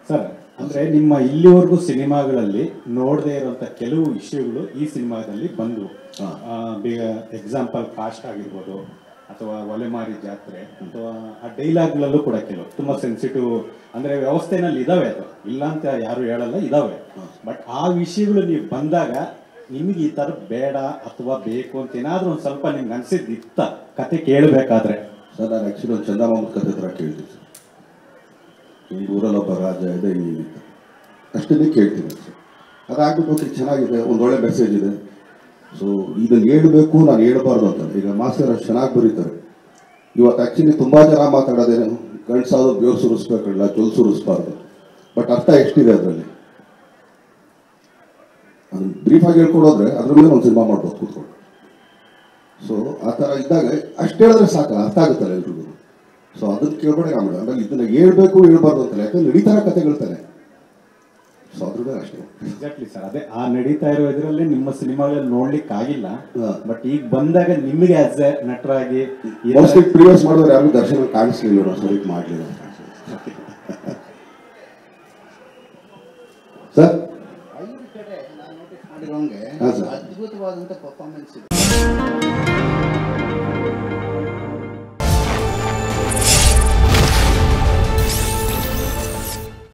Sir ಅಂದ್ರೆ ನಿಮ್ಮ ಇಲ್ಲಿವರೆಗೂ ಸಿನಿಮಾಗಳಲ್ಲಿ ನೋಡದೇ ಇರುವಂತ ಕೆಲವು ವಿಷಯಗಳು ಈ ಸಿನಿಮಾದಲ್ಲಿ ಬಂದವು. ಎಕ್ಸಾಂಪಲ್ ಕಾಸ್ಟ್ ಆಗಿರ್ಬೋದು ಅಥವಾ ಒಲೆಮಾರಿ ಜಾತ್ರೆ ಅಥವಾ ಆ ಡೈಲಾಗ್ಗಳಲ್ಲೂ ಕೂಡ ಕೆಲವು ತುಂಬಾ ಸೆನ್ಸಿಟಿವ್ ಅಂದ್ರೆ ವ್ಯವಸ್ಥೆನಲ್ಲಿ ಇದಾವೆ, ಅದು ಇಲ್ಲ ಅಂತ ಯಾರು ಹೇಳಲ್ಲ, ಇದಾವೆ. ಬಟ್ ಆ ವಿಷಯಗಳು ನೀವು ಬಂದಾಗ ನಿಮ್ಗೆ ಈ ತರ ಬೇಡ ಅಥವಾ ಬೇಕು ಅಂತ ಏನಾದ್ರೂ ಒಂದ್ ಸ್ವಲ್ಪ ನಿಮ್ಗೆ ಅನ್ಸಿದ್ದಿತ್ತ ಕತೆ ಕೇಳಬೇಕಾದ್ರೆ? ಸರ್ ನಾನು ಆಕ್ಚುಲಿ ಒಂದು ಚಂದಮಾಮ ಕತೆ ಹತ್ರ ಕೇಳ್ತೀನಿ ಸರ್. ಈ ಊರಲ್ಲಿ ಒಬ್ಬ ರಾಜ ಇದೆ, ಹಿಂಗಿತ್ತು ಅಷ್ಟೇ ಕೇಳ್ತೀನಿ ಸರ್. ಅದಾಗ್ಬಿಟ್ಟು ಚೆನ್ನಾಗಿದೆ, ಒಂದೊಳ್ಳೆ ಮೆಸೇಜ್ ಇದೆ. ಸೊ ಇದನ್ನು ಹೇಳಬೇಕು, ನಾನು ಹೇಳಬಾರ್ದು ಅಂತ. ಈಗ ಮಾಸ್ಟರ್ ಅಷ್ಟು ಚೆನ್ನಾಗಿ ಬರೀತಾರೆ. ಇವತ್ತು ಆ್ಯಕ್ಚುಲಿ ತುಂಬ ಜನ ಮಾತಾಡೋದೇನು, ಗಂಡ್ಸಾದ್ರು ಬೇವು ಸುರಿಸ್ಬೇಕಲ್ಲ, ಜೊಲ್ ಸುರಿಸ್ಬಾರ್ದು. ಬಟ್ ಅರ್ಥ ಎಷ್ಟಿದೆ ಅದರಲ್ಲಿ, ಅದು ಬ್ರೀಫಾಗಿ ಹೇಳ್ಕೊಡೋದ್ರೆ ಅದ್ರ ಮೇಲೆ ಒಂದು ಸಿನಿಮಾ ಮಾಡ್ಬೋದು ಕೂತ್ಕೊಂಡು. ಸೊ ಆ ಥರ ಇದ್ದಾಗ ಅಷ್ಟು ಹೇಳಿದ್ರೆ ಸಾಕಲ್ಲ, ಅರ್ಥ ಆಗುತ್ತಲ್ಲ ಎಲ್ರಿಗೂ. ಸೊ ಅದನ್ನು ಕೇಳ್ಬೇಡ ಆಮೇಲೆ ಆಮೇಲೆ ಇದನ್ನು ಹೇಳ್ಬೇಕು ಹೇಳ್ಬಾರ್ದು ಅಂತಲ್ಲ, ಯಾಕಂದ್ರೆ ನಡೀತಾರ ಕಥೆಗಳ್ತಾನೆ. ಸೊ ಅದ್ರ ಮೇಲೆ ಅಷ್ಟೇ. ಎಕ್ಸಾಕ್ಟ್ಲಿ ಸರ್, ಅದೇ ಆ ನಡೀತಾ ಇರೋ ಇದರಲ್ಲಿ ನಿಮ್ಮ ಸಿನಿಮಾಗಳಲ್ಲಿ ನೋಡ್ಲಿಕ್ಕೆ ಆಗಿಲ್ಲ. ಬಟ್ ಈಗ ಬಂದಾಗ ನಿಮಗೆ ಆಸ್ ಎ ನಟರಾಗಿ ಪ್ರಿವಿಯಸ್ ಮಾಡಿದ್ರೆ ಯಾರು ದರ್ಶನ ಕಾಣಿಸ್ಲಿಲ್ಲ, ಸರಿ ಮಾಡಲಿಲ್ಲ ಸರ್. ಐದು ಕಡೆ ನಾನು ನೋಟಿಸ್ ಮಾಡಿರೋಂಗೆ ಅದ್ಭುತವಾದಂಥ ಪರ್ಫಾರ್ಮೆನ್ಸ್ ಇದೆ.